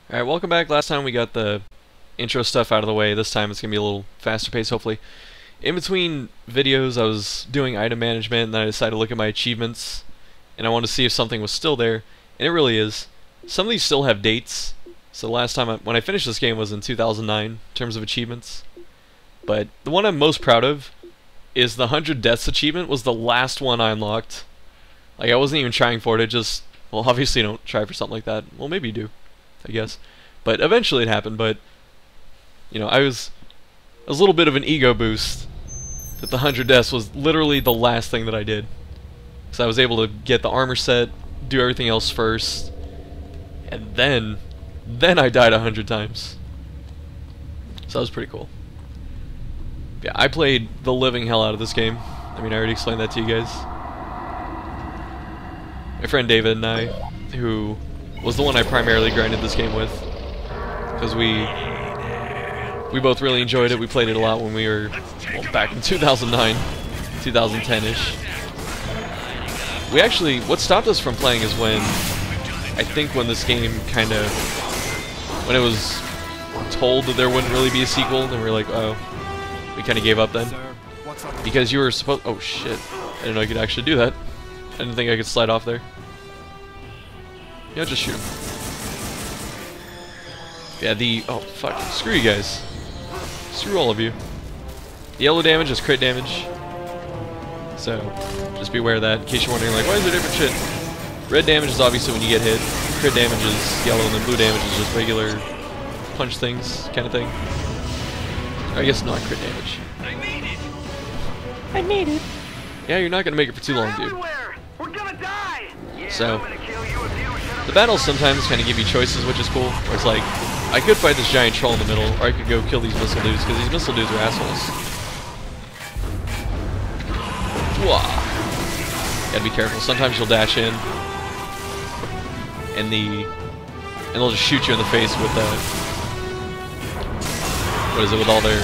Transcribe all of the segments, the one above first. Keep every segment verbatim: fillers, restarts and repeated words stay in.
Alright, welcome back. Last time we got the intro stuff out of the way. This time it's going to be a little faster paced, hopefully. In between videos, I was doing item management, and then I decided to look at my achievements, and I wanted to see if something was still there, and it really is. Some of these still have dates. So the last time, I, when I finished this game was in two thousand nine, in terms of achievements. But the one I'm most proud of is the one hundred Deaths achievement was the last one I unlocked. Like, I wasn't even trying for it, it just... Well, obviously you don't try for something like that. Well, maybe you do, I guess. But eventually it happened, but... You know, I was... It was a little bit of an ego boost that the one hundred Deaths was literally the last thing that I did. So I was able to get the armor set, do everything else first, and then... Then I died a hundred times. So that was pretty cool. Yeah, I played the living hell out of this game. I mean, I already explained that to you guys. My friend David and I, who was the one I primarily grinded this game with, because we we both really enjoyed it. We played it a lot when we were well, back in two thousand nine, two thousand ten-ish. We actually, what stopped us from playing is when, I think when this game kind of, when it was told that there wouldn't really be a sequel, then we were like, oh, we kind of gave up then. Because you were supposed, oh shit, I didn't know you could actually do that. I didn't think I could slide off there. Yeah, just shoot him. Yeah, the... Oh, fuck. Screw you guys. Screw all of you. The yellow damage is crit damage. So, just be aware of that. In case you're wondering, like, why is there different shit? Red damage is obviously when you get hit. Crit damage is yellow, and then blue damage is just regular punch things kind of thing. I guess not crit damage. I made it! I made it! Yeah, you're not going to make it for too long, dude. We're gonna die! Yeah, So, I'm gonna kill you if you the battles sometimes kind of give you choices, which is cool. Where it's like, I could fight this giant troll in the middle, or I could go kill these missile dudes, because these missile dudes are assholes. Wah. Gotta be careful. Sometimes you'll dash in, and the and they'll just shoot you in the face with the what is it? With all their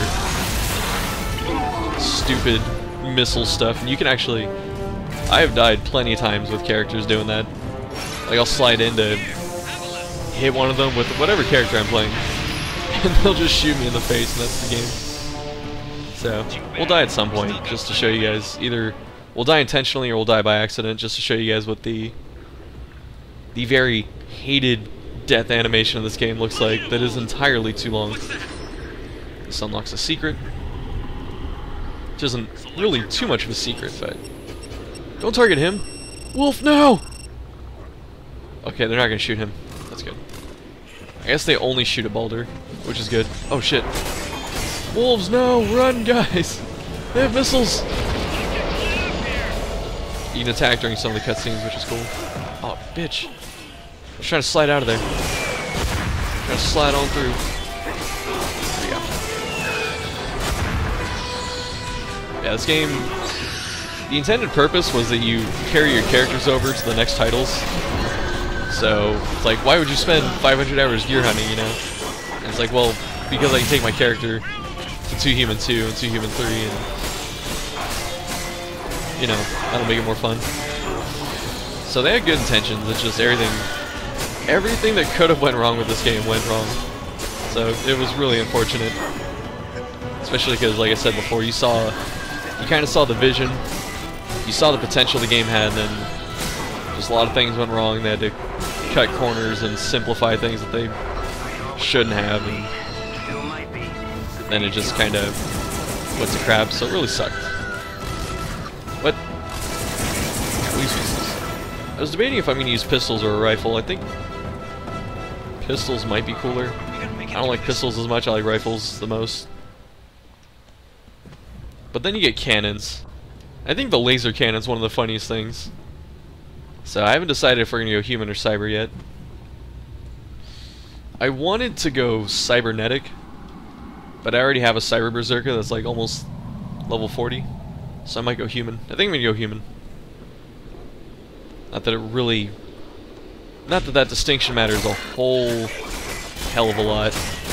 stupid missile stuff, and you can actually. I have died plenty of times with characters doing that. Like, I'll slide in to hit one of them with whatever character I'm playing, and they'll just shoot me in the face, and that's the game. So, we'll die at some point, just to show you guys. Either we'll die intentionally or we'll die by accident, just to show you guys what the the very hated death animation of this game looks like that is entirely too long. This unlocks a secret, which isn't really too much of a secret, but... Don't target him! Wolf, no! Okay, they're not gonna shoot him. That's good. I guess they only shoot at Baldur, which is good. Oh shit. Wolves, no! Run, guys! They have missiles! You can attack during some of the cutscenes, which is cool. Oh, bitch. I was trying to slide out of there. Trying to slide on through. There you go. Yeah, this game... The intended purpose was that you carry your characters over to the next titles. So, it's like, why would you spend five hundred hours gear hunting, you know? And it's like, well, because I can take my character to two human two and two human three, and, you know, that'll make it more fun. So they had good intentions, it's just everything, everything that could have went wrong with this game went wrong. So, it was really unfortunate. Especially because, like I said before, you saw, you kind of saw the vision. You saw the potential the game had, and then just a lot of things went wrong. They had to cut corners and simplify things that they shouldn't have, and then it just kind of went to crap, so it really sucked. But, I was debating if I'm going to use pistols or a rifle. I think pistols might be cooler. I don't like pistols as much, I like rifles the most. But then you get cannons. I think the laser cannon's one of the funniest things. So I haven't decided if we're going to go human or cyber yet. I wanted to go cybernetic, but I already have a cyber berserker that's like almost level forty. So I might go human. I think I'm going to go human. Not that it really... Not that that distinction matters a whole hell of a lot.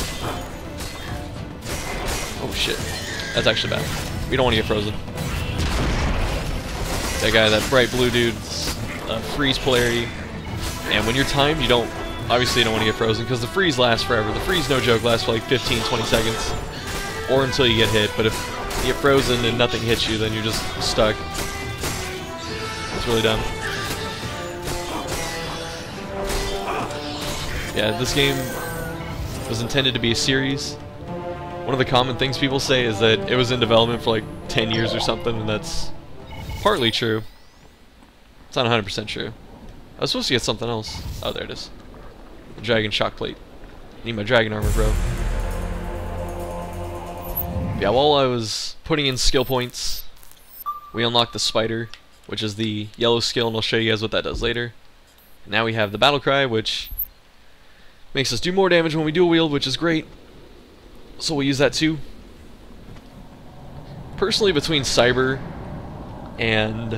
Oh shit. That's actually bad. We don't want to get frozen. That guy, that bright blue dude's uh, freeze polarity, and when you're timed, you don't obviously you don't want to get frozen, because the freeze lasts forever. The freeze, no joke, lasts for like fifteen, twenty seconds. Or until you get hit, but if you get frozen and nothing hits you, then you're just stuck. It's really dumb. Yeah, this game was intended to be a series. One of the common things people say is that it was in development for like ten years or something, and that's partly true. It's not one hundred percent true. I was supposed to get something else. Oh, there it is. The dragon shock plate. Need my dragon armor, bro. Yeah, while I was putting in skill points, we unlocked the spider, which is the yellow skill, and I'll show you guys what that does later. And now we have the battle cry, which makes us do more damage when we dual wield, which is great. So we'll use that too. Personally, between cyber and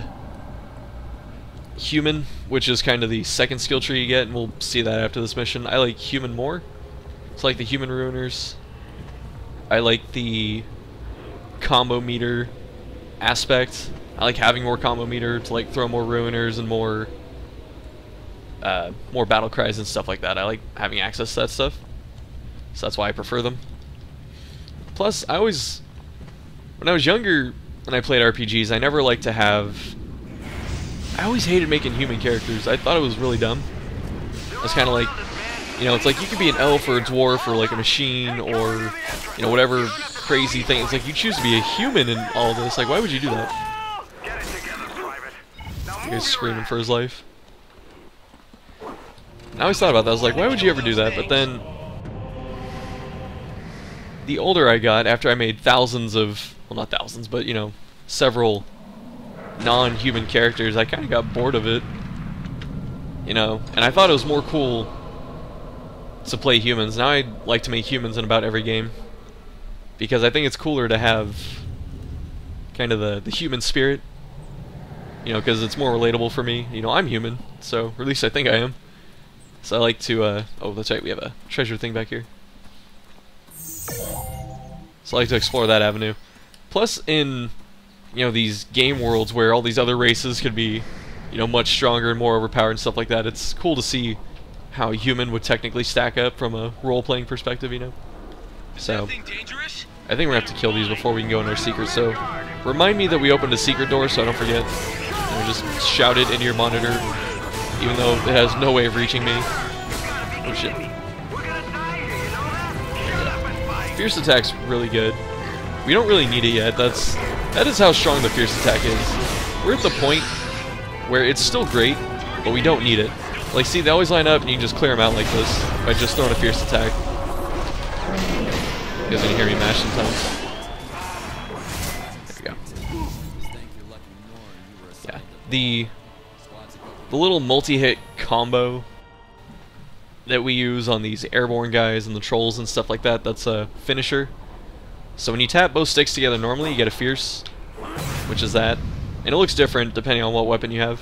human, which is kind of the second skill tree you get, and we'll see that after this mission, I like human more. It's like the human ruiners. I like the combo meter aspect. I like having more combo meter to like throw more ruiners and more uh, more battle cries and stuff like that. I like having access to that stuff, so that's why I prefer them. Plus, I always, when I was younger and I played R P Gs, I never liked to have. I always hated making human characters. I thought it was really dumb. It's kind of like, you know, it's like you could be an elf or a dwarf or like a machine or, you know, whatever crazy thing. It's like you choose to be a human in all of this. Like, why would you do that? Get it together, Private. Now The move guy's your screaming ass. for his life. And I always thought about that. I was like, why would you ever do that? But then, the older I got, after I made thousands of, well, not thousands, but, you know, several non-human characters, I kind of got bored of it. You know, and I thought it was more cool to play humans. Now I like to make humans in about every game, because I think it's cooler to have kind of the, the human spirit. You know, because it's more relatable for me. You know, I'm human, so, or at least I think I am. So I like to, uh, oh, that's right, we have a treasure thing back here. So I like to explore that avenue. Plus, in, you know, these game worlds where all these other races could be, you know, much stronger and more overpowered and stuff like that, it's cool to see how a human would technically stack up from a role-playing perspective, you know? So, I think we're gonna have to kill these before we can go in our secret, so remind me that we opened a secret door so I don't forget. You know, just shout it into your monitor, even though it has no way of reaching me. Oh shit. Fierce attack's really good. We don't really need it yet. That's that is how strong the fierce attack is. We're at the point where it's still great, but we don't need it. Like, see, they always line up and you can just clear them out like this by just throwing a fierce attack. You guys can hear me mash sometimes. There we go. Yeah. The the little multi-hit combo that we use on these airborne guys and the trolls and stuff like that, that's a finisher. So when you tap both sticks together normally, you get a fierce, which is that. And it looks different depending on what weapon you have.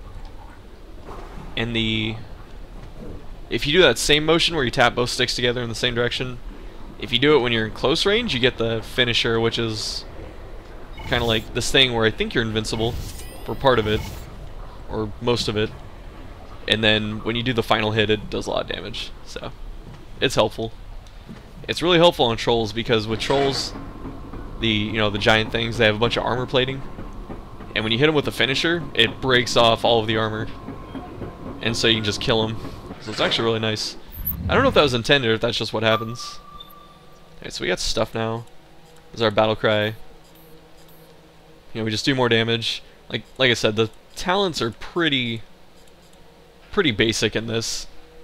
And the... if you do that same motion where you tap both sticks together in the same direction, if you do it when you're in close range, you get the finisher, which is kind of like this thing where I think you're invincible for part of it, or most of it. And then when you do the final hit, it does a lot of damage. So, it's helpful. It's really helpful on trolls because with trolls, the you know the giant things, they have a bunch of armor plating, and when you hit them with the finisher, it breaks off all of the armor, and so you can just kill them. So it's actually really nice. I don't know if that was intended or if that's just what happens. Okay, so we got stuff now. This is our battle cry. You know, we just do more damage. Like like I said, the talents are pretty pretty basic in this.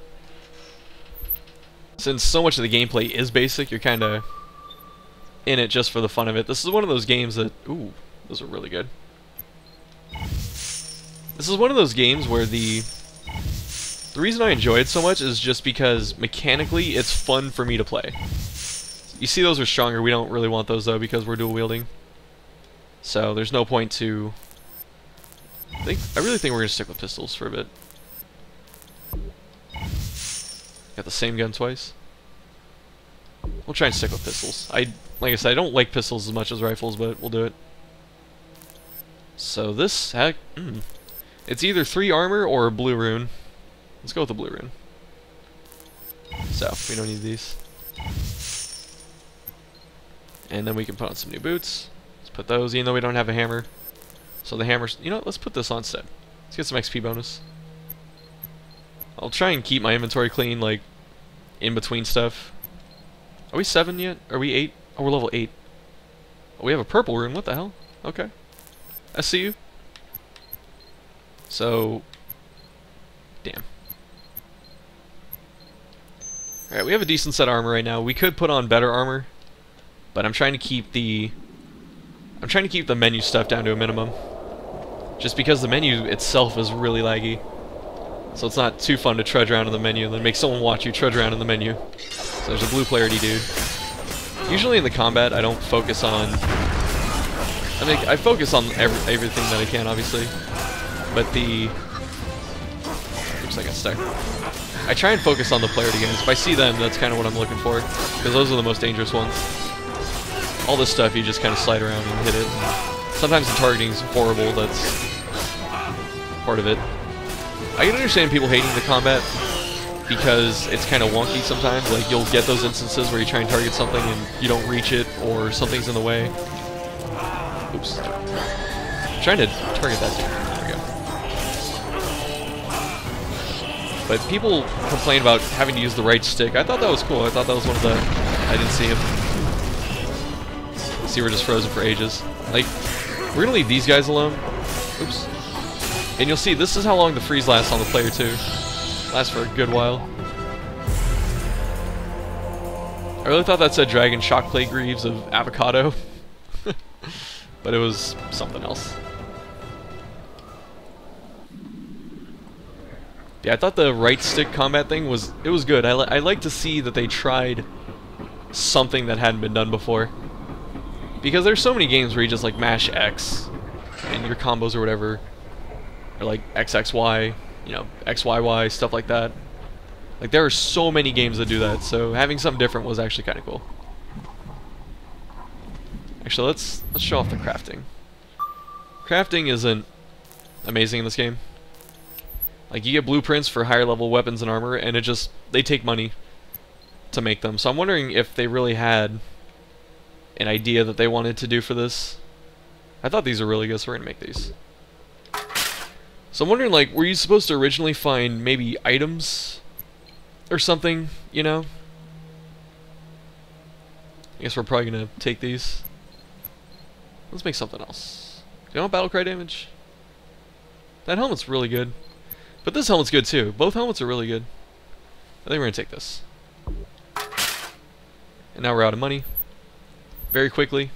Since so much of the gameplay is basic, you're kind of in it just for the fun of it. This is one of those games that... ooh, those are really good. This is one of those games where the... the reason I enjoy it so much is just because mechanically it's fun for me to play. You see those are stronger. We don't really want those though because we're dual wielding. So there's no point to... I think I really think we're going to stick with pistols for a bit. Got the same gun twice. We'll try and stick with pistols. I, like I said, I don't like pistols as much as rifles, but we'll do it. So this, heck, mm, it's either three armor or a blue rune. Let's go with the blue rune. So, we don't need these. And then we can put on some new boots. Let's put those, even though we don't have a hammer. So the hammer's... You know what? Let's put this on instead. Let's get some X P bonus. I'll try and keep my inventory clean, like, in between stuff. Are we seven yet? Are we eight? Oh, we're level eight. Oh, we have a purple rune. What the hell? Okay. I see you. So... Damn. Alright, we have a decent set of armor right now. We could put on better armor, but I'm trying to keep the... I'm trying to keep the menu stuff down to a minimum. Just because the menu itself is really laggy. So it's not too fun to trudge around in the menu and then make someone watch you trudge around in the menu. So there's a blue clarity dude. Usually in the combat I don't focus on... I mean, I focus on every, everything that I can, obviously. But the... Oops, I got stuck. I try and focus on the clarity games. If I see them, that's kind of what I'm looking for. Because those are the most dangerous ones. All this stuff, you just kind of slide around and hit it. And sometimes the targeting is horrible, that's part of it. I can understand people hating the combat because it's kind of wonky sometimes. Like, you'll get those instances where you try and target something and you don't reach it, or something's in the way. Oops. I'm trying to target that dude. There we go. But people complain about having to use the right stick. I thought that was cool. I thought that was one of the... I didn't see him. See, we're just frozen for ages. Like, we're gonna leave these guys alone. Oops. And you'll see, this is how long the freeze lasts on the player too. Lasts for a good while. I really thought that said Dragon Shockplate Greaves of Avocado. But it was something else. Yeah, I thought the right stick combat thing was, it was good. I, li I like to see that they tried something that hadn't been done before. Because there's so many games where you just like mash X and your combos or whatever. Or like X X Y, you know, X Y Y, stuff like that. Like, there are so many games that do that, so having something different was actually kind of cool. Actually, let's let's show off the crafting. Crafting isn't amazing in this game. Like, you get blueprints for higher level weapons and armor, and it just, they take money to make them. So I'm wondering if they really had an idea that they wanted to do for this. I thought these were really good, so we're gonna make these. So I'm wondering, like, were you supposed to originally find maybe items or something, you know? I guess we're probably gonna take these. Let's make something else. Do you want battle cry damage? That helmet's really good. But this helmet's good too. Both helmets are really good. I think we're gonna take this. And now we're out of money. Very quickly.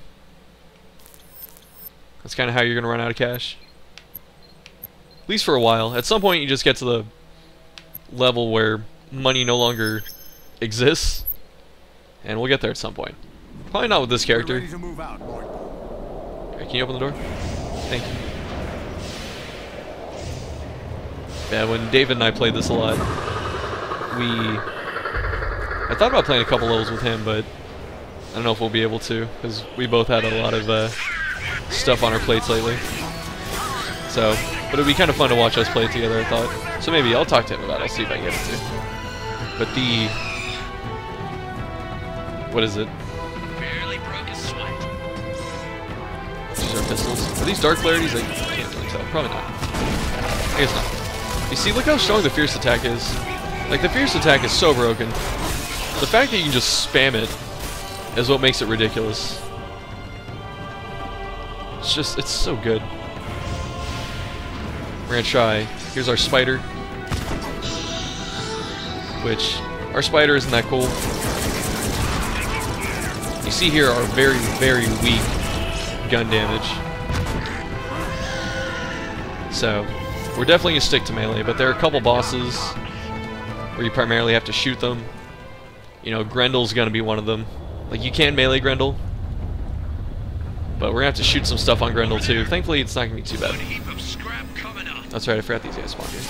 That's kind of how you're gonna run out of cash. At least for a while. At some point you just get to the level where money no longer exists. And we'll get there at some point. Probably not with this character. Ready to move out, boy. Okay, can you open the door? Thank you. Yeah, when David and I played this a lot, we... I thought about playing a couple levels with him, but I don't know if we'll be able to, because we both had a lot of uh, stuff on our plates lately. So, but it'd be kind of fun to watch us play it together, I thought. So maybe I'll talk to him about it, I'll see if I can get it to. But the... What is it? Barely broke his sweat. These are pistols. Are these dark clarities? I can't really tell. Probably not. I guess not. You see, look how strong the fierce attack is. Like, the fierce attack is so broken. The fact that you can just spam it is what makes it ridiculous. It's just, it's so good. We're gonna try. Here's our spider. Which, our spider isn't that cool. You see here our very, very weak gun damage. So, we're definitely gonna stick to melee, but there are a couple bosses where you primarily have to shoot them. You know, Grendel's gonna be one of them. Like, you can melee Grendel, but we're gonna have to shoot some stuff on Grendel too. Thankfully, it's not gonna be too bad. That's right, I forgot these guys spawned here.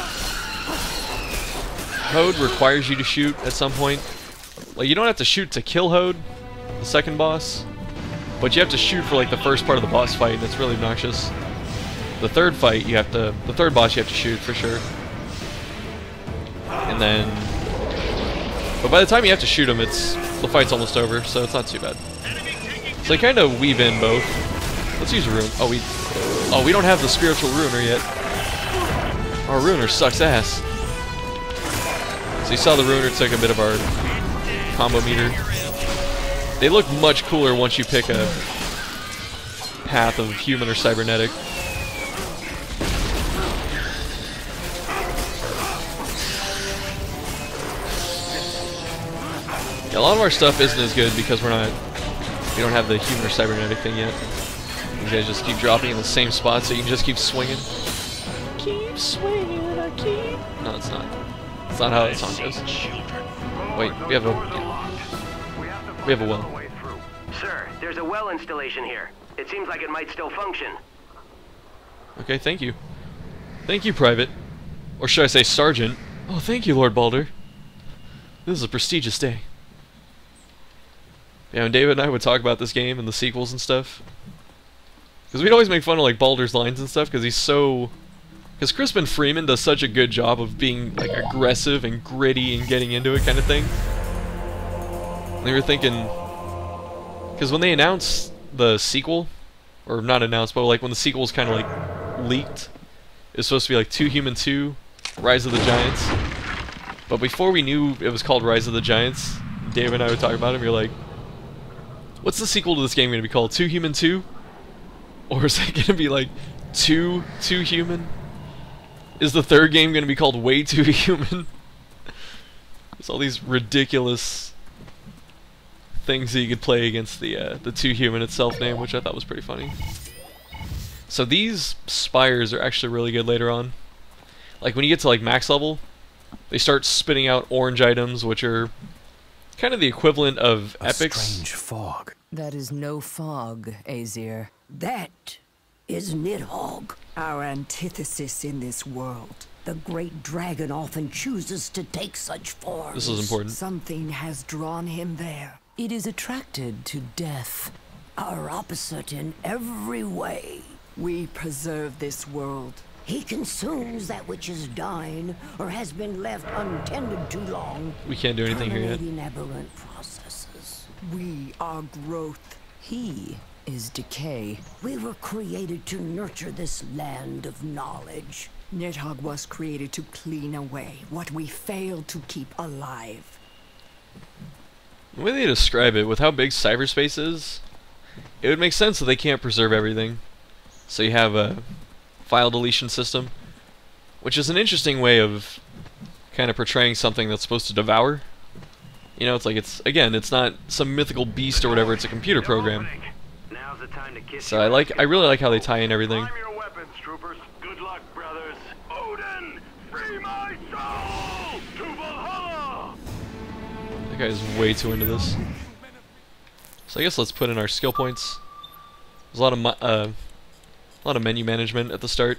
Hode requires you to shoot at some point. Like, you don't have to shoot to kill Hode, the second boss, but you have to shoot for like the first part of the boss fight, and it's really obnoxious. The third fight, you have to, the third boss you have to shoot for sure. And then, But by the time you have to shoot him, it's the fight's almost over, so it's not too bad. So they kind of weave in both. Let's use a rune. Oh, we, oh, we don't have the spiritual ruiner yet. Our ruiner sucks ass. So you saw the ruiner took a bit of our combo meter. They look much cooler once you pick a path of human or cybernetic. Yeah, a lot of our stuff isn't as good because we're not, we don't have the human or cybernetic thing yet. These guys just keep dropping in the same spot, so you can just keep swinging. Keep swinging, I keep. No, it's not. It's not how that song goes. Wait, we have a, yeah. We have a well. Sir, there's a well installation here. It seems like it might still function. Okay, thank you. Thank you, Private. Or should I say Sergeant? Oh, thank you, Lord Balder. This is a prestigious day. Yeah, when David and I would talk about this game and the sequels and stuff, because we'd always make fun of like Balder's lines and stuff, because he's so... Because Crispin Freeman does such a good job of being like aggressive and gritty and getting into it kind of thing. And they were thinking... Because when they announced the sequel, or not announced, but like when the sequel was kind of like leaked, it was supposed to be like Two Human two, Rise of the Giants. But before we knew it was called Rise of the Giants, Dave and I would talk about it and we were like, what's the sequel to this game going to be called? Two Human two? Or is it going to be like Two Two Human? Is the third game going to be called Way Too Human? There's all these ridiculous things that you could play against the uh, the Two Human itself name, which I thought was pretty funny. So these spires are actually really good later on. Like when you get to like max level, they start spitting out orange items, which are kind of the equivalent of A epics. strange fog. That is no fog, Azir. That is Nidhogg, our antithesis in this world. The great dragon often chooses to take such forms. This is important. Something has drawn him there. It is attracted to death. Our opposite in every way. We preserve this world. He consumes that which is dying or has been left untended too long. We can't do anything here yet. Terminating aberrant processes. We are growth. He is decay. We were created to nurture this land of knowledge. Nidhogg was created to clean away what we failed to keep alive. The way they describe it, with how big cyberspace is, it would make sense that they can't preserve everything. So you have a file deletion system, which is an interesting way of kind of portraying something that's supposed to devour. You know, it's like it's, again, it's not some mythical beast or whatever, it's a computer program. Now's the time to kiss So I like, I really like how they tie in everything. Prime your weapons, troopers. Good luck, brothers. Odin, free my soul to Valhalla! That guy's way too into this. So I guess let's put in our skill points. There's a lot of mu uh, a lot of menu management at the start.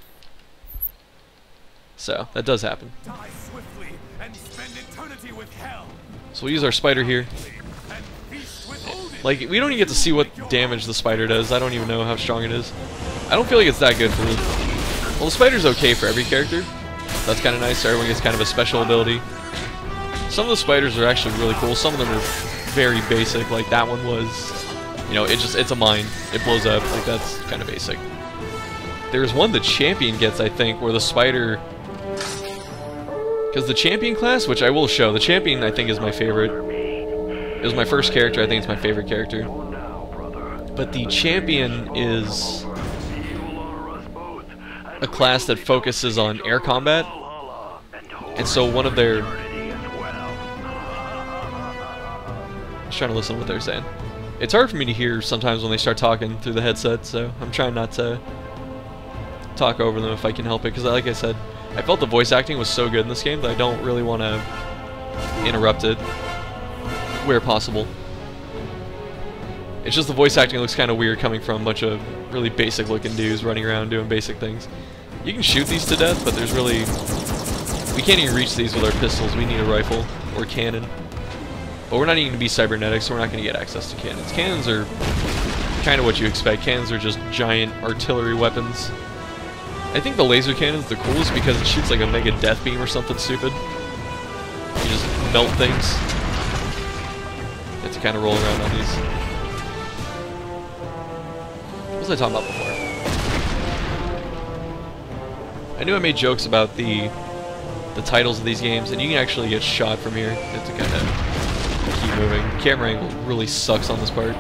So that does happen. Die swiftly and spend eternity with hell. So we'll use our spider here. And feast with Odin. Like, we don't even get to see what damage the spider does. I don't even know how strong it is. I don't feel like it's that good for the... Well, the spider's okay for every character. That's kind of nice. So everyone gets kind of a special ability. Some of the spiders are actually really cool. Some of them are very basic. Like, that one was... You know, it just, it's a mine. It blows up. Like, that's kind of basic. There's one the champion gets, I think, where the spider... Because the champion class, which I will show, the champion I think is my favorite. It was my first character, I think it's my favorite character. But the champion is a class that focuses on air combat. And so one of their... I was trying to listen to what they're saying. It's hard for me to hear sometimes when they start talking through the headset, so I'm trying not to talk over them if I can help it, because like I said, I felt the voice acting was so good in this game that I don't really want to interrupt it where possible. It's just the voice acting looks kind of weird coming from a bunch of really basic looking dudes running around doing basic things. You can shoot these to death, but there's really... We can't even reach these with our pistols. We need a rifle or cannon. But we're not even going to be cybernetics, so we're not going to get access to cannons. Cannons are kind of what you expect. Cannons are just giant artillery weapons. I think the laser cannon's the coolest because it shoots like a mega death beam or something stupid. You just melt things. have to kind of roll around on these. What was I talking about before? I knew I made jokes about the the titles of these games, and you can actually get shot from here. You have to kind of keep moving. Camera angle really sucks on this part.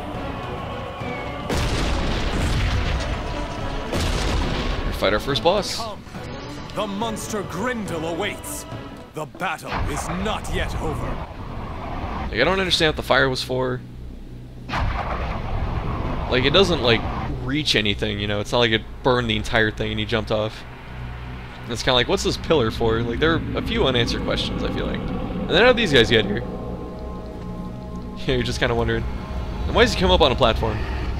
We fight our first boss. Come. The monster Grendel awaits. The battle is not yet over. Like, I don't understand what the fire was for. Like, it doesn't, like, reach anything, you know? It's not like it burned the entire thing and he jumped off. And it's kind of like, what's this pillar for? Like, there are a few unanswered questions, I feel like. And then how did these guys get here? Yeah, you're just kind of wondering. And why does he come up on a platform?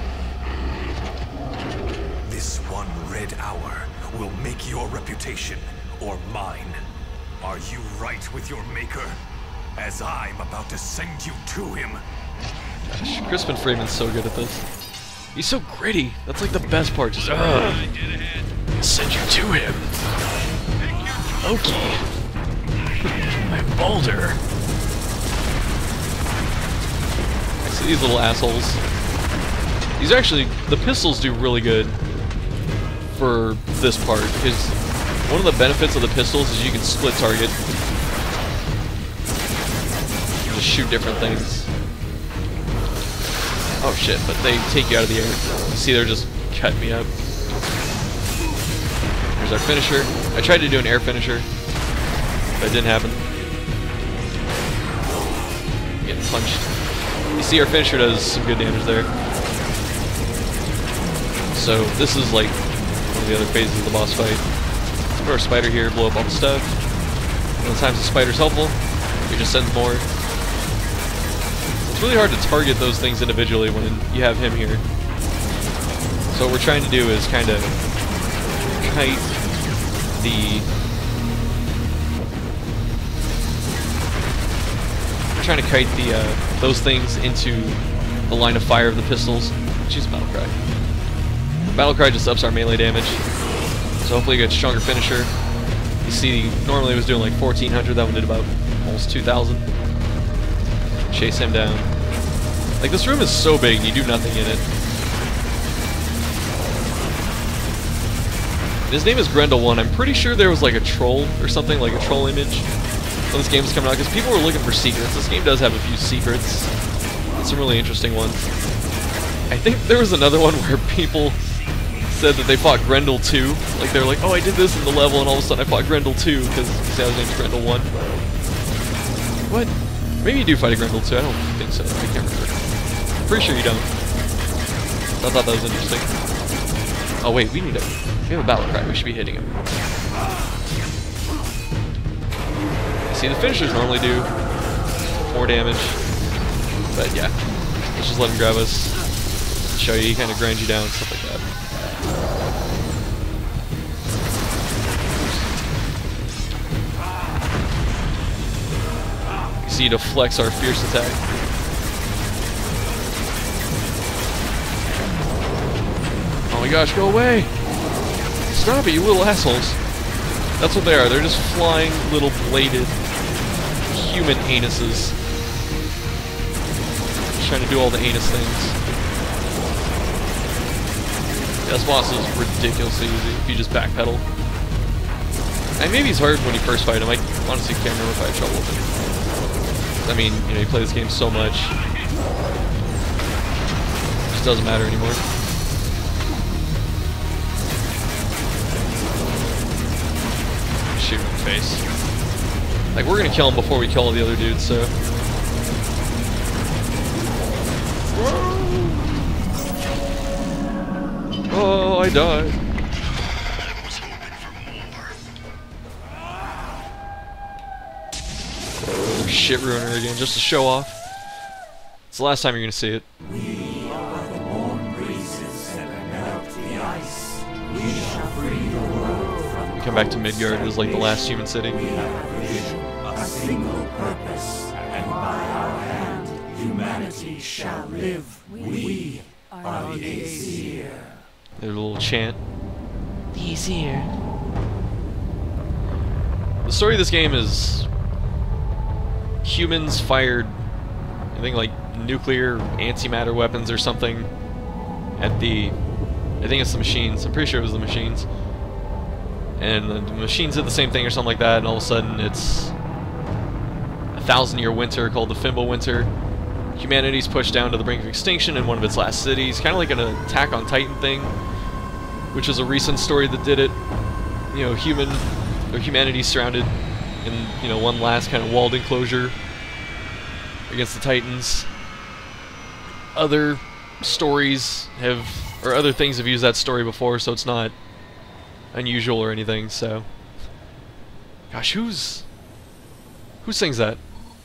This one red hour will make your reputation or mine. Are you right with your maker? As I'm about to send you to him. Gosh, Crispin Freeman's so good at this. He's so gritty. That's like the best part. Just, ugh. I'll send you to him. Loki. I'm Baldur. I see these little assholes. These actually, the pistols do really good for this part, because one of the benefits of the pistols is you can split target. Just shoot different things. Oh shit, but they take you out of the air. You see, they're just cutting me up. Here's our finisher. I tried to do an air finisher, but it didn't happen. Getting punched. You see, our finisher does some good damage there. So this is like one of the other phases of the boss fight. Put our spider here, blow up all the stuff. And the times the spider's helpful, we just send more. It's really hard to target those things individually when you have him here. So what we're trying to do is kind of kite the... We're trying to kite the uh, those things into the line of fire of the pistols. Jeez, Battlecry. Battlecry just ups our melee damage. So hopefully you get a stronger finisher. You see, normally it was doing like fourteen hundred, that one did about almost two thousand. Chase him down. Like, this room is so big, you do nothing in it. His name is Grendel one. I'm pretty sure there was like a troll or something, like a troll image when this game was coming out, because people were looking for secrets. This game does have a few secrets. Some really interesting ones. I think there was another one where people said that they fought Grendel two. Like, they were like, oh, I did this in the level, and all of a sudden I fought Grendel two, because his name's Grendel one. What? Maybe you do fight a Grendel two, I don't think so. I can't remember. I'm pretty sure you don't. I thought that was interesting. Oh wait, we need a... We have a Battlecry, we should be hitting him. See, the finishers normally do more damage. But yeah, let's just let him grab us. Show you, he kind of grinds you down, stuff like that. You see, to flex our fierce attack. Oh my gosh, go away! Stop it, you little assholes! That's what they are, they're just flying little bladed human anuses. Just trying to do all the anus things. This boss is ridiculously easy if you just backpedal. And maybe it's hard when you first fight him. I honestly can't remember if I had trouble with him. I mean, you know, you play this game so much. It just doesn't matter anymore. Shoot him in the face. Like, we're gonna kill him before we kill all the other dudes, so... Oh, I died. Oh, shit ruiner again, just to show off. It's the last time you're gonna see it. We are the warm breezes that melt the ice. We shall free the world from We come back to Midgard, it was like the last human city. We have a vision, a single purpose, and by our hand, humanity shall live. We are the Aesir. There's a little chant. He's here. The story of this game is humans fired, I think, like nuclear antimatter weapons or something at the, I think it's the machines, I'm pretty sure it was the machines. And the machines did the same thing or something like that, and all of a sudden it's a thousand year winter called the Fimbul Winter. Humanity's pushed down to the brink of extinction in one of its last cities, kind of like an Attack on Titan thing, which was a recent story that did it. You know, human, or humanity surrounded in, you know, one last kind of walled enclosure against the Titans. Other stories have, or other things have used that story before, so it's not unusual or anything, so. Gosh, who's, who sings that?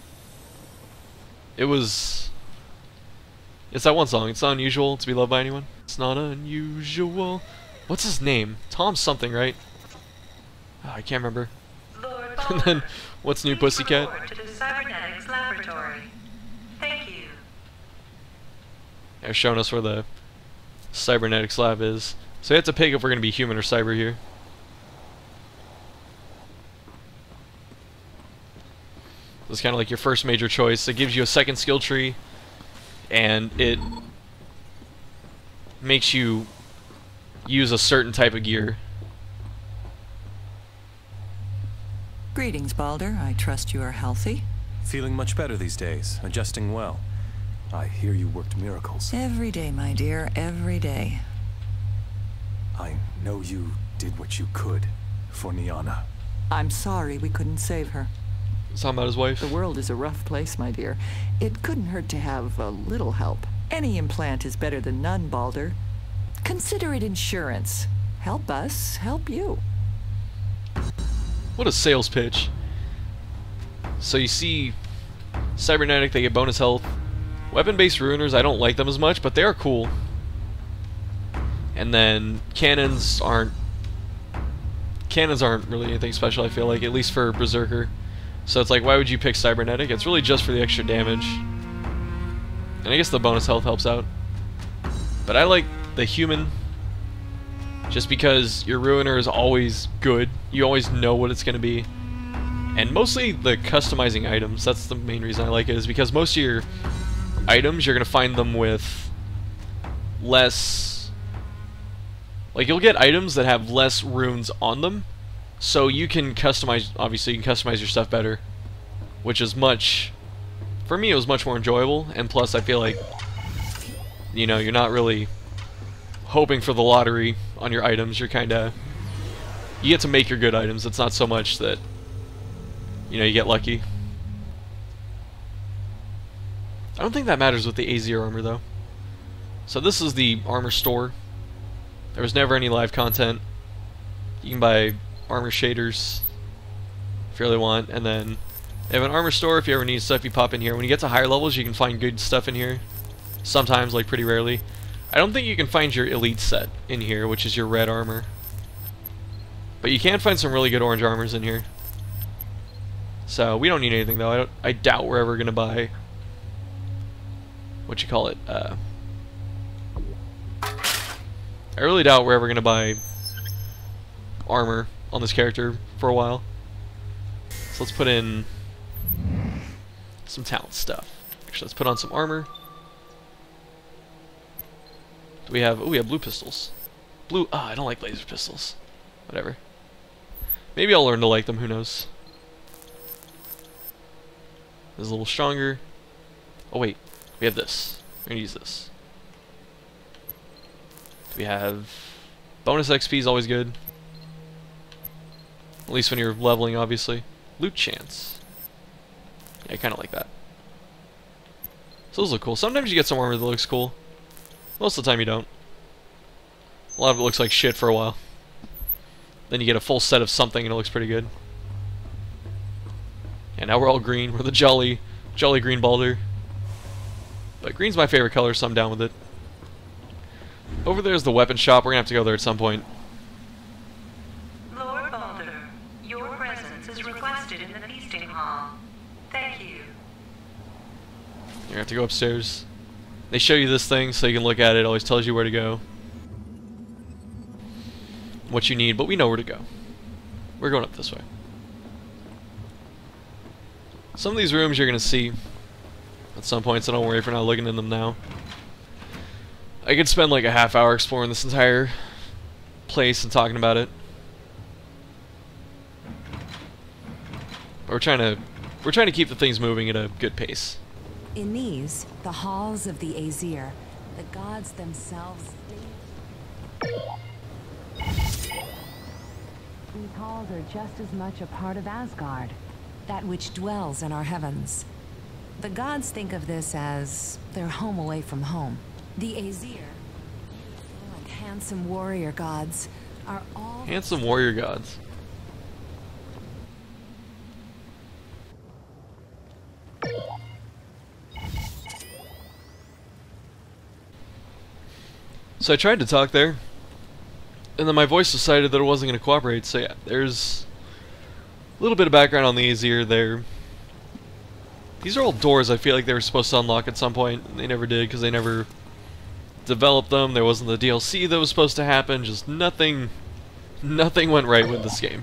It was, it's that one song, It's Not Unusual to Be Loved by Anyone. It's not unusual. What's his name? Tom something, right? Oh, I can't remember. And then, what's new, Pussycat? To the Cybernetics Laboratory. Thank you. They're showing us where the Cybernetics lab is. So we have to pick if we're going to be human or cyber here. This is kind of like your first major choice. It gives you a second skill tree, and it makes you use a certain type of gear. Greetings, Balder. I trust you are healthy. Feeling much better these days, adjusting well. I hear you worked miracles. Every day, my dear, every day. I know you did what you could for Niana. I'm sorry we couldn't save her. Talking about his wife. The world is a rough place, my dear. It couldn't hurt to have a little help. Any implant is better than none, Balder. Consider it insurance. Help us, help you. What a sales pitch. So you see Cybernetic, they get bonus health. Weapon-based ruiners, I don't like them as much, but they are cool. And then cannons aren't cannons aren't really anything special, I feel like, at least for Berserker. So it's like, why would you pick Cybernetic? It's really just for the extra damage. And I guess the bonus health helps out. But I like the human just because your ruiner is always good. You always know what it's going to be. And mostly the customizing items, that's the main reason I like it, is because most of your items, you're going to find them with less... Like, you'll get items that have less runes on them, so you can customize, obviously you can customize your stuff better, which is much, for me it was much more enjoyable, and plus I feel like, you know, you're not really hoping for the lottery on your items, you're kinda, you get to make your good items, it's not so much that, you know, you get lucky. I don't think that matters with the Aesir armor though. So this is the armor store. There was never any live content. You can buy armor shaders if you really want, and then they have an armor store if you ever need stuff. You pop in here. When you get to higher levels, you can find good stuff in here. Sometimes, like pretty rarely. I don't think you can find your elite set in here, which is your red armor. But you can find some really good orange armors in here. So we don't need anything though. I, don't, I doubt we're ever gonna buy what you call it. Uh, I really doubt we're ever gonna buy armor on this character for a while. So let's put in some talent stuff. Actually, let's put on some armor. Do we have? Oh, we have blue pistols. Blue. Ah, oh, I don't like laser pistols. Whatever. Maybe I'll learn to like them. Who knows? This is a little stronger. Oh wait, we have this. We're gonna use this. Do we have bonus X P is always good. At least when you're leveling, obviously. Loot chance. Yeah, I kind of like that. So those look cool. Sometimes you get some armor that looks cool. Most of the time you don't. A lot of it looks like shit for a while. Then you get a full set of something and it looks pretty good. And now we're all green. We're the jolly, jolly green Balder. But green's my favorite color, so I'm down with it. Over there's the weapon shop. We're gonna have to go there at some point. Lord Balder, your presence is requested in the feasting hall. Thank you. You're gonna have to go upstairs. They show you this thing so you can look at it. It always tells you where to go. What you need, but we know where to go. We're going up this way. Some of these rooms you're gonna see at some point, so don't worry for not looking in them now. I could spend like a half hour exploring this entire place and talking about it. But we're trying to we're trying to keep the things moving at a good pace. In these, the halls of the Aesir, the gods themselves. These halls are just as much a part of Asgard, that which dwells in our heavens. The gods think of this as their home away from home. The Aesir, like handsome warrior gods, are all handsome warrior gods. So I tried to talk there, and then my voice decided that it wasn't going to cooperate, so yeah, there's a little bit of background on the Aesir there. These are all doors I feel like they were supposed to unlock at some point, and they never did because they never developed them. There wasn't the D L C that was supposed to happen, just nothing, nothing went right with this game.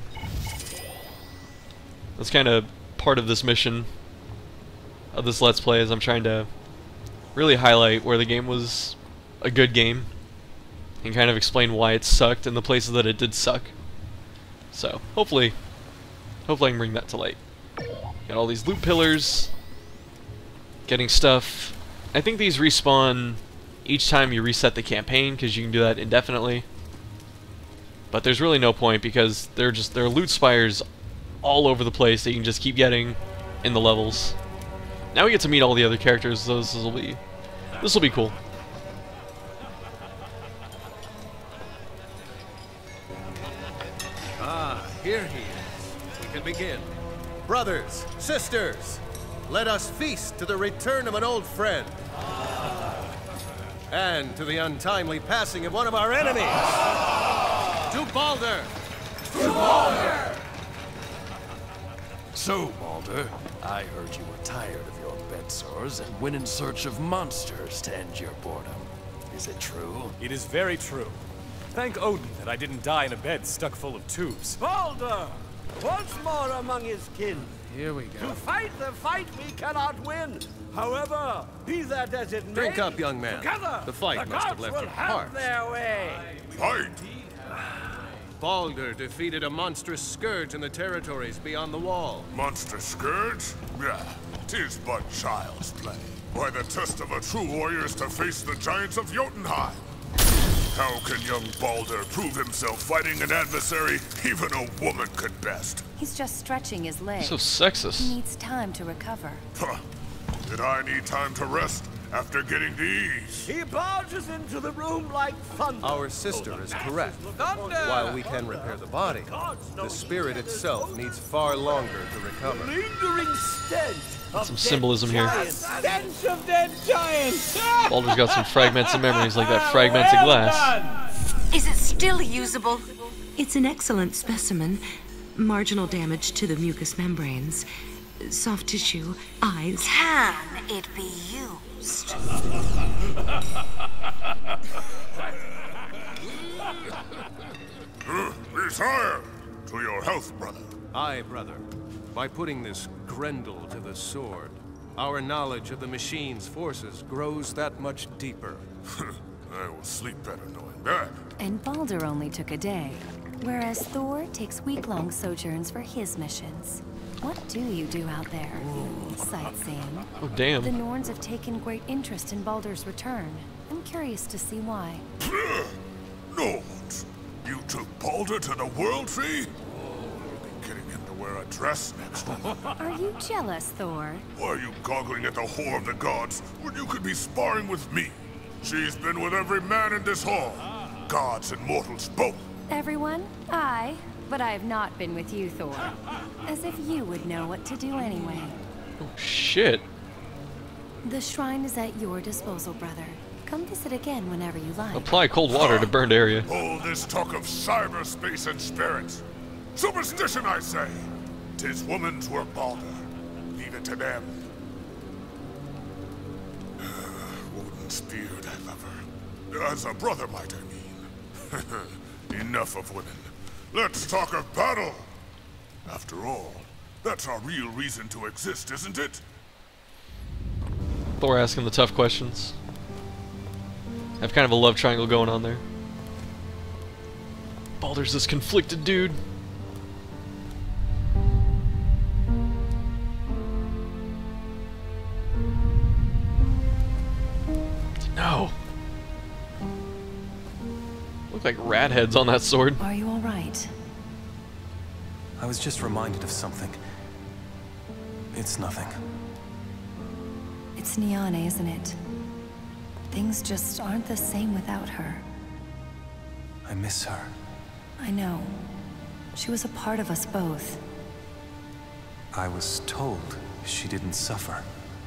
That's kind of part of this mission of this Let's Play, is I'm trying to really highlight where the game was a good game and kind of explain why it sucked in the places that it did suck. So hopefully hopefully I can bring that to light. Got all these loot pillars, getting stuff. I think these respawn each time you reset the campaign, because you can do that indefinitely. But there's really no point, because they're just there are loot spires all over the place that you can just keep getting in the levels. Now we get to meet all the other characters, so this will be this will be cool. Ah, here he is. We can begin. Brothers, sisters, let us feast to the return of an old friend. And to the untimely passing of one of our enemies. To Baldur! To Baldur! So, Baldur, I heard you were tired of your bed sores and went in search of monsters to end your boredom. Is it true? It is very true. Thank Odin that I didn't die in a bed stuck full of tubes. Baldur! Once more among his kin. Here we go. To fight the fight we cannot win. However, be that as it may. Drink up, young man. Together, the fight the must have gods left will your have heart. their way. Fight! Baldur defeated a monstrous scourge in the territories beyond the wall. Monster scourge? Yeah, 'tis but child's play. Why, the test of a true warrior is to face the giants of Jotunheim. How can young Baldur prove himself fighting an adversary even a woman could best? He's just stretching his legs. So sexist. He needs time to recover. Huh. Did I need time to rest after getting these? He barges into the room like thunder. Our sister is correct. Thunder! While we can repair the body, the spirit itself needs far longer to recover. Lingering stench. Some symbolism here. Stench of dead giants. Baldur's got some fragments of memories, like that fragmented glass. Is it still usable? It's an excellent specimen. Marginal damage to the mucous membranes. Soft tissue, eyes. Can it be used? Uh, retire! To your health, brother. Aye, brother. By putting this Grendel to the sword, our knowledge of the machine's forces grows that much deeper. I will sleep better knowing that. And Baldur only took a day, whereas Thor takes week-long sojourns for his missions. What do you do out there? Sightseeing. Oh, damn. The Norns have taken great interest in Baldur's return. I'm curious to see why. Norns? You took Baldur to the World Tree? You'll be getting him to wear a dress next time. Are you jealous, Thor? Why are you goggling at the whore of the gods when you could be sparring with me? She's been with every man in this hall. Gods and mortals both. Everyone? Aye. But I have not been with you, Thor. As if you would know what to do anyway. Oh, shit. The shrine is at your disposal, brother. Come visit again whenever you like. Apply cold water to burned area. All this talk of cyberspace and spirits. Superstition, I say. 'Tis woman's work, Baldur. Leave it to them. Wouldn't speared, I love her. As a brother might, I mean. Enough of women. Let's talk of battle! After all, that's our real reason to exist, isn't it? Thor asking the tough questions. I have kind of a love triangle going on there. Baldur's this conflicted dude. No. Look like rat heads on that sword. Are you all right? I was just reminded of something. It's nothing. It's Niane, isn't it? Things just aren't the same without her. I miss her. I know. She was a part of us both. I was told she didn't suffer.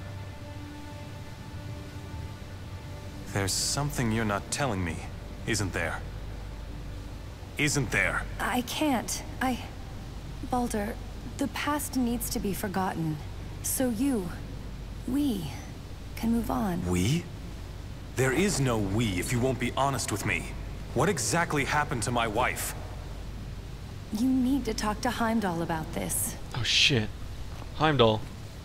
There's something you're not telling me, isn't there? Isn't there? I can't. I... Baldur, the past needs to be forgotten. So you, we, can move on. We? There is no we if you won't be honest with me. What exactly happened to my wife? You need to talk to Heimdall about this. Oh shit. Heimdall.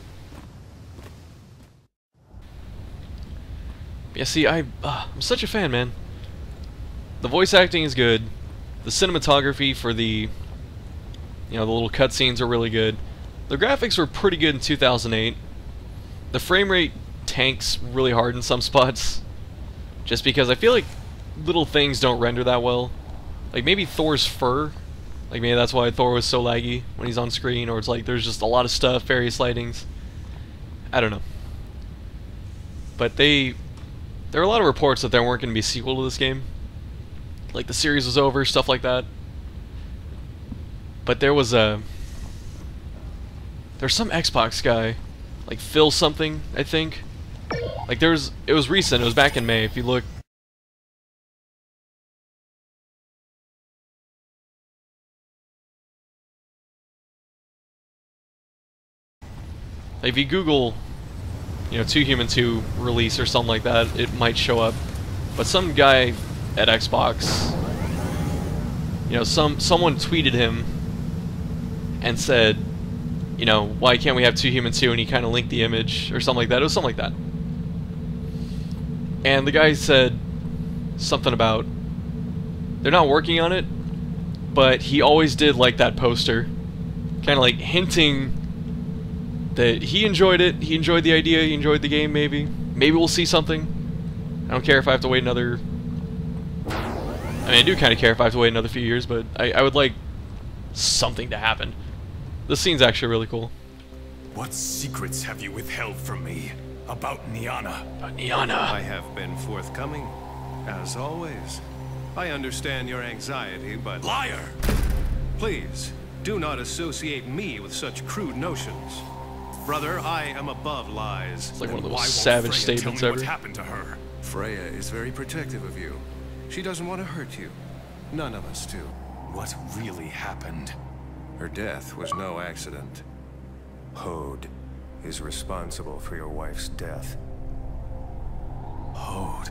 Yeah, see, I, uh, I'm such a fan, man. The voice acting is good. The cinematography for the, you know, the little cutscenes are really good. The graphics were pretty good in two thousand eight. The frame rate tanks really hard in some spots. Just because I feel like little things don't render that well. Like maybe Thor's fur. Like maybe that's why Thor was so laggy when he's on screen. Or it's like there's just a lot of stuff, various lightings. I don't know. But they... There were a lot of reports that there weren't going to be a sequel to this game. Like the series was over, stuff like that. But there was a... There's some Xbox guy, like Phil something, I think. Like there's... It was recent, it was back in May, if you look... Like if you Google... You know, Two Human two release or something like that, it might show up. But some guy at Xbox, you know, some someone tweeted him and said, you know, why can't we have Two Human two? And he kind of linked the image or something like that. It was something like that. And the guy said something about they're not working on it, but he always did like that poster, kind of like hinting that he enjoyed it, he enjoyed the idea, he enjoyed the game, maybe. Maybe we'll see something. I don't care if I have to wait another... I mean, I do kind of care if I have to wait another few years, but I, I would like something to happen. This scene's actually really cool. What secrets have you withheld from me about Niana? About Niana. I have been forthcoming, as always. I understand your anxiety, but... Liar! Please, do not associate me with such crude notions. Brother, I am above lies. It's like one of those savage statements ever. What happened to her? Freya is very protective of you. She doesn't want to hurt you. None of us do. What really happened? Her death was no accident. Hode is responsible for your wife's death. Hode?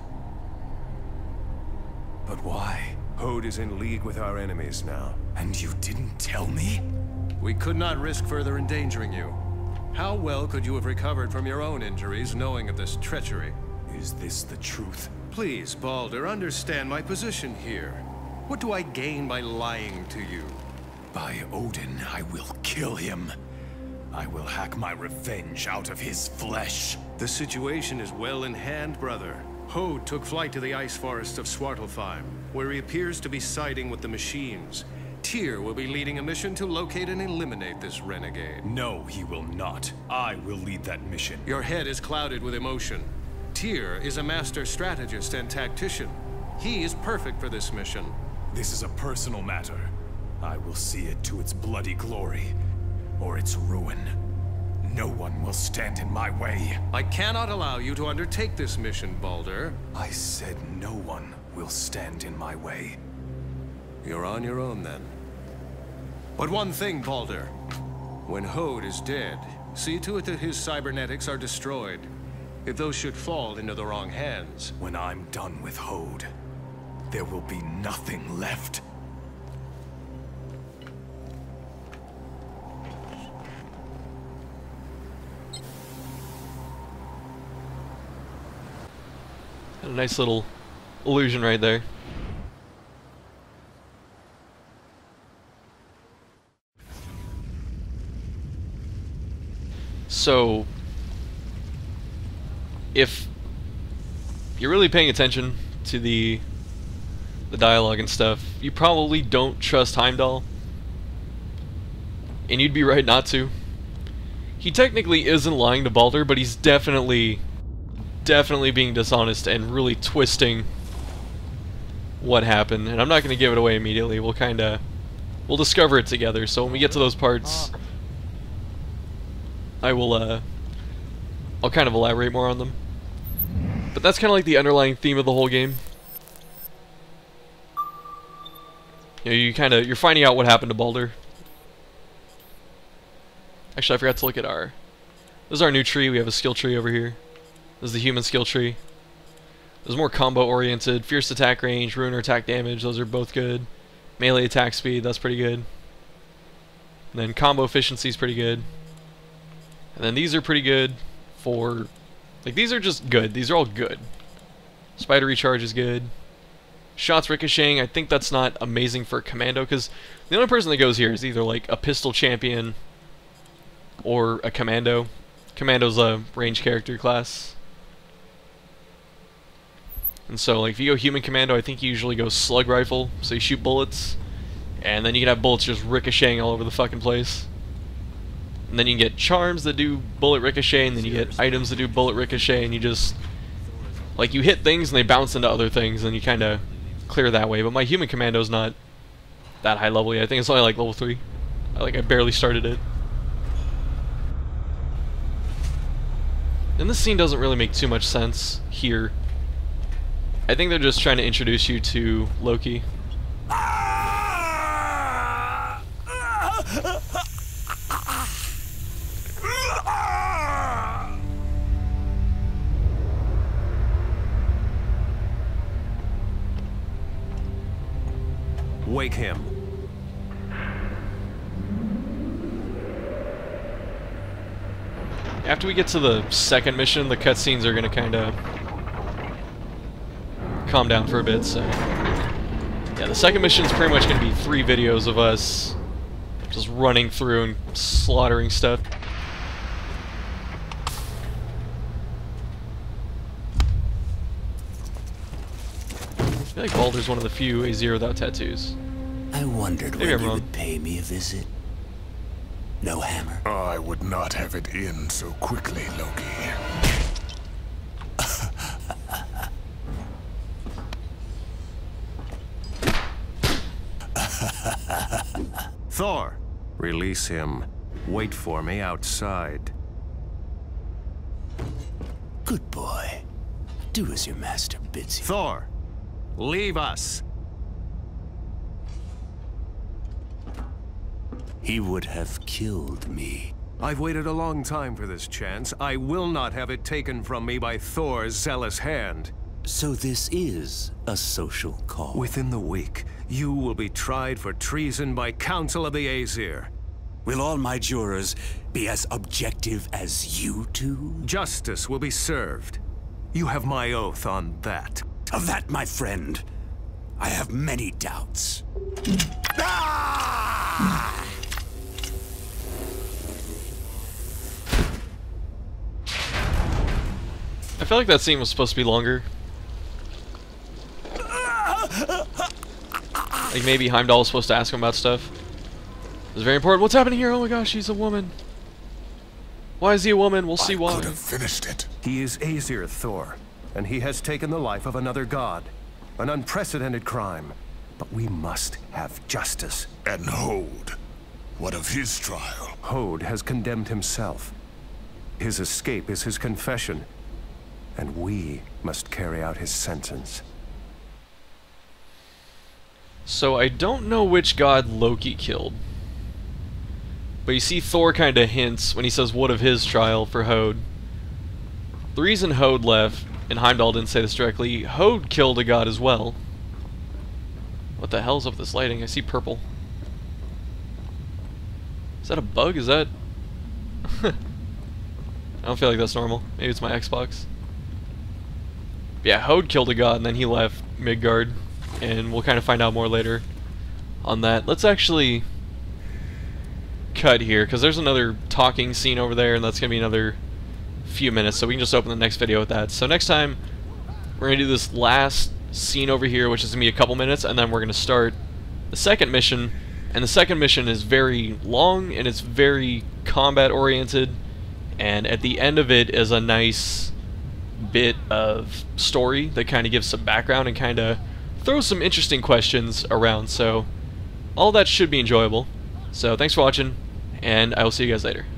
But why? Hode is in league with our enemies now. And you didn't tell me? We could not risk further endangering you. How well could you have recovered from your own injuries knowing of this treachery? Is this the truth? Please, Baldur, understand my position here. What do I gain by lying to you? By Odin, I will kill him. I will hack my revenge out of his flesh. The situation is well in hand, brother. Hode took flight to the ice forests of Svartalfheim, where he appears to be siding with the machines. Tyr will be leading a mission to locate and eliminate this renegade. No, he will not. I will lead that mission. Your head is clouded with emotion. Tyr is a master strategist and tactician. He is perfect for this mission. This is a personal matter. I will see it to its bloody glory, or its ruin. No one will stand in my way. I cannot allow you to undertake this mission, Baldur. I said no one will stand in my way. You're on your own, then. But one thing, Baldur. When Hode is dead, see to it that his cybernetics are destroyed. If those should fall into the wrong hands... When I'm done with Hode, there will be nothing left. A nice little illusion right there. So, if you're really paying attention to the the dialogue and stuff, you probably don't trust Heimdall, and you'd be right not to. He technically isn't lying to Baldur, but he's definitely, definitely being dishonest and really twisting what happened. And I'm not going to give it away immediately. We'll kind of, we'll discover it together. So when we get to those parts, I will, uh, I'll kind of elaborate more on them. But that's kind of like the underlying theme of the whole game. You know, you kind of, you're finding out what happened to Baldur. Actually, I forgot to look at our... This is our new tree. We have a skill tree over here. This is the human skill tree. There's more combo-oriented. Fierce attack range, ruiner attack damage. Those are both good. Melee attack speed. That's pretty good. And then combo efficiency is pretty good. And then these are pretty good for... Like, these are just good. These are all good. Spider recharge is good. Shots ricocheting. I think that's not amazing for commando, because the only person that goes here is either, like, a pistol champion... or a commando. Commando's a range character class. And so, like, if you go human commando, I think you usually go slug rifle, so you shoot bullets, and then you can have bullets just ricocheting all over the fucking place. And then you can get charms that do bullet ricochet, and then you get items that do bullet ricochet, and you just... Like, you hit things and they bounce into other things, and you kind of clear that way. But my human commando's not that high level yet. I think it's only, like, level three. Like, I barely started it. And this scene doesn't really make too much sense here. I think they're just trying to introduce you to Loki. Wake him. After we get to the second mission, the cutscenes are going to kind of calm down for a bit, so... Yeah, the second mission is pretty much going to be three videos of us just running through and slaughtering stuff. I feel like Baldur's one of the few Aesir without tattoos. I wondered Maybe when I'm you wrong. would pay me a visit. No hammer? I would not have it in so quickly, Loki. Thor! Release him. Wait for me outside. Good boy. Do as your master bids you. Thor! Leave us! He would have killed me. I've waited a long time for this chance. I will not have it taken from me by Thor's zealous hand. So this is a social call. Within the week, you will be tried for treason by Council of the Aesir. Will all my jurors be as objective as you two? Justice will be served. You have my oath on that. Of that, my friend, I have many doubts. Ah! I feel like that scene was supposed to be longer. Like maybe Heimdall was supposed to ask him about stuff. It was very important. What's happening here? Oh my gosh, he's a woman. Why is he a woman? We'll see why. Could have finished it. He is Aesir Thor, and he has taken the life of another god. An unprecedented crime. But we must have justice. And Hode. What of his trial? Hode has condemned himself. His escape is his confession. And we must carry out his sentence. So I don't know which god Loki killed. But you see Thor kind of hints when he says what of his trial for Hode. The reason Hode left, and Heimdall didn't say this directly, Hode killed a god as well. What the hell's up with this lighting? I see purple. Is that a bug? Is that... I don't feel like that's normal. Maybe it's my Xbox. yeah, Hode killed a god and then he left Midgard, and we'll kind of find out more later on that. Let's actually cut here, because there's another talking scene over there, and that's going to be another few minutes, so we can just open the next video with that. So next time, we're going to do this last scene over here, which is going to be a couple minutes, and then we're going to start the second mission, and the second mission is very long, and it's very combat-oriented, and at the end of it is a nice bit of story that kind of gives some background and kind of throws some interesting questions around, so all that should be enjoyable. So thanks for watching, and I will see you guys later.